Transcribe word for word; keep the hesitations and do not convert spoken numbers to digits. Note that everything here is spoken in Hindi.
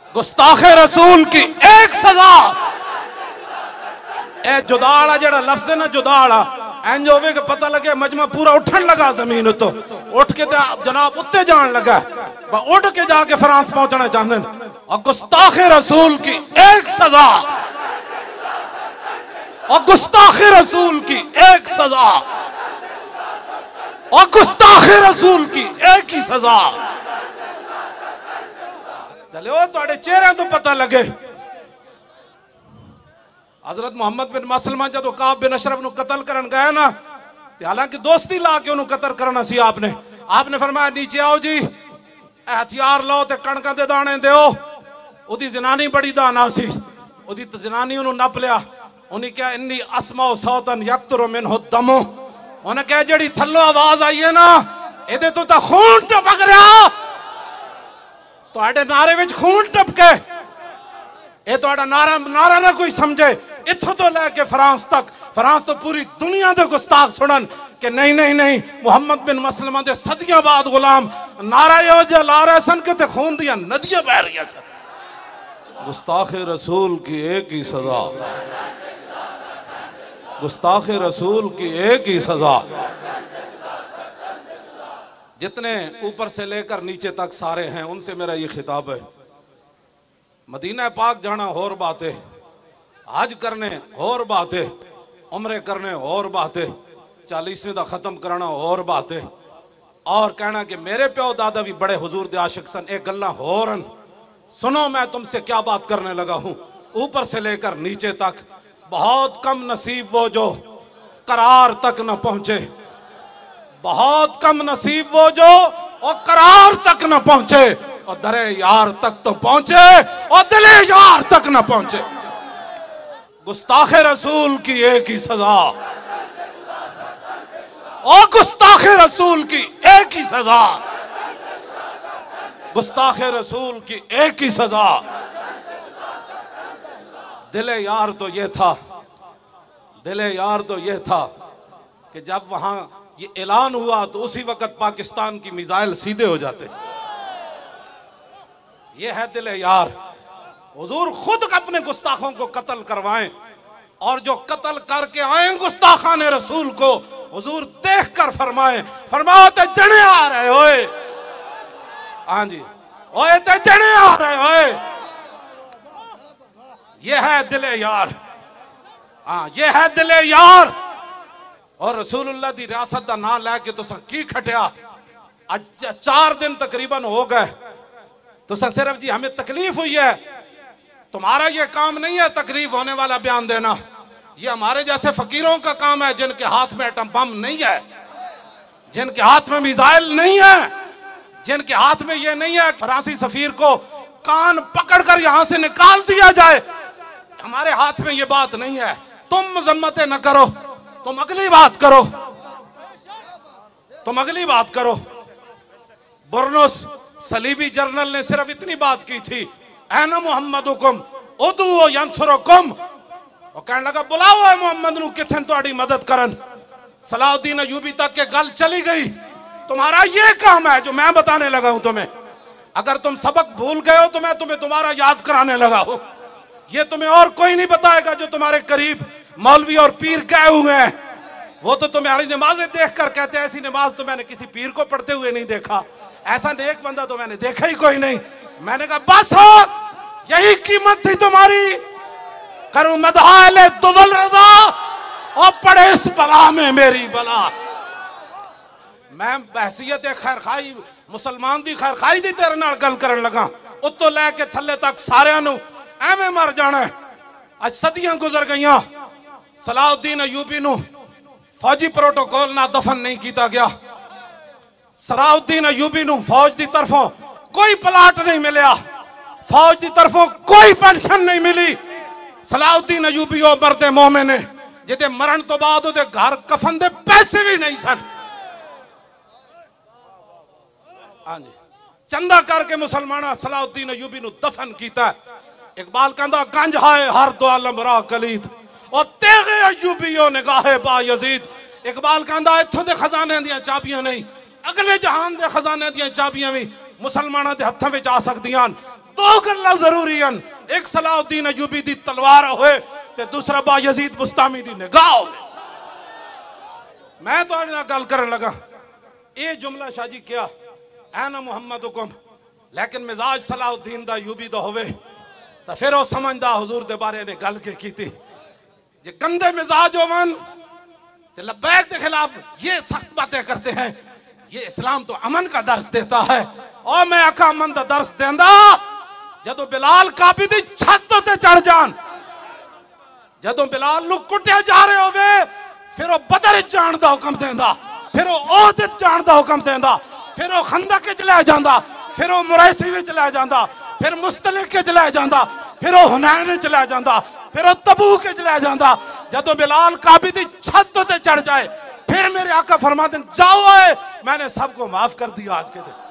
गुस्ताखे रसूल की एक सजा। ए जुदाड़ा जड़ा लफ्ज है ना, जुदाड़ा इंज होवे कि पता लगे मजमा पूरा उठन लगा जमीन तो उठ के जनाब उत्ते जान लगा, उठ के जाके फ्रांस पहुंचना चाहते हैं। और गुस्ताखे रसूल की एक सजा, और गुस्ताखे रसूल की एक सजा, और गुस्ताखे रसूल की एक ही सजा। चले वो थोड़े चेहरे तो पता लगे। हजरत मोहम्मद बिन मसलमा जो काब बिन अशरफ नु कतल करन गया ना, हालांकि दोस्ती ला के उन्होंने कतल करना सी आपने आपने फरमाया नीचे आओ जी, हथियार लो ते कणकां दे दाने दो। उदी जनानी बड़ी दाना सी, उदी जनानी उन्होंने नप लिया। उन्हें क्या इन्नी असमाओ सौतन यक्तुर मिनहु दमो, उन्हें क्या जड़ी थल्लो आवाज आई है ना, इहदे तो तां खून टपक रहा। तुहाडे नारे विच खून टपके, ये तुहाडा नारा नारा ना कोई समझे। इत्थों तो लैके फ्रांस तक, फ्रांस तो पूरी दुनिया के गुस्ताख सुनन कि नहीं नहीं नहीं मुहम्मद बिन मसलमा दे सदियां बाद गुलाम नारा यो जो ला रहे सन कि खून दियां नदियां बह रही सन। गुस्ताखे रसूल की एक ही सजा, गुस्ताखे रसूल की एक ही सजा। जितने ऊपर से लेकर नीचे तक सारे हैं उनसे मेरा ये खिताब है। मदीना पाक जाना और बात है, हज करने और बात है, उम्रे करने और बात है, चालीसवें का खत्म कराना और बात है, और कहना कि मेरे प्यो दादा भी बड़े हुजूर दे आशिक सन। एक गल्ला होरन सुनो, मैं तुमसे क्या बात करने लगा हूं। ऊपर से लेकर नीचे तक बहुत कम नसीब वो जो करार तक न पहुंचे, बहुत कम नसीब वो जो और करार तक न पहुंचे, और दरे यार तक तो पहुंचे और दिले यार तक न पहुंचे। गुस्ताखे रसूल की एक ही सजा, और गुस्ताखे रसूल की एक ही सजा, गुस्ताखे रसूल की एक ही सजा। दिले यार तो ये था, दिले यार तो ये था कि जब वहां ये ऐलान हुआ तो उसी वक्त पाकिस्तान की मिसाइल सीधे हो जाते। ये है दिले यार। हुजूर खुद अपने गुस्ताखों को कत्ल करवाएं, और जो कत्ल करके आए गुस्ताखान रसूल को हुजूर देख कर फरमाएं, फरमाओ ते जने आ रहे होए, हाँ जी ओए ते जने आ रहे होए। ये है दिले यार, हाँ ये है दिले यार। और रसूलुल्लाह दी रियासत का नाम लैके तुसां की खटिया। अज चार दिन तकरीबन हो गए, तुसां सिर्फ जी हमें तकलीफ हुई है। तुम्हारा ये काम नहीं है तकलीफ होने वाला बयान देना, ये हमारे जैसे फकीरों का काम है जिनके हाथ में एटम बम नहीं है, जिनके हाथ में मिसाइल नहीं है, जिनके हाथ में ये नहीं है फ्रांसी सफीर को कान पकड़कर यहां से निकाल दिया जाए। हमारे हाथ में ये बात नहीं है। तुम मजम्मतें न करो, तुम अगली बात करो, तुम अगली बात करो। बुरनुस सलीबी जर्नल ने सिर्फ इतनी बात की थी, ऐना मुहम्मदुकुम उदू यंसुरुकुम, और कहने लगा बुलाओ है मोहम्मद नु किथन तुम्हारी मदद करन। सलाउद्दीन अयूबी तक के गल चली गई। तुम्हारा ये काम है जो मैं बताने लगा हूं तुम्हें। अगर तुम सबक भूल गए हो तो मैं तुम्हें दोबारा याद कराने लगा हूं। ये तुम्हें और कोई नहीं बताएगा जो तुम्हारे करीब मौलवी और पीर गए हुए हैं। वो तो तुम्हारी नमाजें देख कर कहते हैं ऐसी नमाज तो मैंने किसी पीर को पढ़ते हुए नहीं देखा, ऐसा नेक बंदा तो मैंने देखा ही कोई नहीं। मैंने कहा बस हो, यही कीमत थी तुम्हारी। करूं मदहाले तुवल रजा और पड़े इस बला में मेरी बला। मैं बहसियत खैर खाई मुसलमान दी खैर खाई दी तेरे नाल गल करन लगा, उत्तों लैके थल्ले तक सारियां नूं एवें मर जाना है। अज सदियां गुजर गईयां, सलाउद्दीन अयूबी नूं फौजी प्रोटोकॉल ना दफन नहीं किया गया। सलाउद्दीन अयूबी नूं फौज की तरफों कोई प्लाट नहीं मिलिया, फौज की तरफों कोई पेंशन नहीं मिली। सलाउद्दीन अयूबी ओ मरदे मोहमे ने जिहदे मरण तो बाद उहदे घर कफन दे पैसे भी नहीं सन। हाँ जी, चंदा करके मुसलमाना सलाउद्दीन अयूबी नूं दफन किया। इकबाल कहंदा गंज हाय हर दो आलम रा कलीद और तेगे अयूबीओ निगाहे बा यजीद। इकबाल कहंदा इत्थों दे खजाने दियां चाबियां नहीं, अगले जहान दे खजाने दियां चाबियां भी मुसलमाना दे हत्थां विच आ सकदियां। दो गल्लां जरूरी हैं, एक सलाउद्दीन अयूबी दी तलवार होए ते दूसरा बायजीद बुस्तामी दी निगाह होए। मैं तुहाडे नाल गल करन लगा, ये जुमला शाजी क्या ऐना मुहम्मद हुकुम, लेकिन मिजाज सलाउद्दीन दा अयूबी दा होवे तो फिर वो समझदा हुजूर दे बारे ने गल के कीती। जे गंदे मिजाज होवन ते लब्बैक के खिलाफ ये सख्त बातें करते हैं, ये इस्लाम तो अमन का दर्स देता है। और मैं आका अमन का दर्स देंदा जदों बिलाल काबी दी छत ते चढ़ जान, जदों बिलाल नूं कुटिया जा रहे होवे फिर वो बदर जान दा हुक्म देंदा, फिर वो ओहद जान दा हुक्म देंदा, फिर वो खंदक च लै जांदा, फिर वो मुरैसी विच लै जांदा, फिर मुस्तलिक च लै जांदा, फिर वो हुनैन च लै जांदा, फिर वो तबूक च लै जांदा। जदों बिलाल काबी दी छत ते चढ़ जाए फिर मेरे आका फरमाते जाओ, मैंने सबको माफ कर दिया आज के दिन।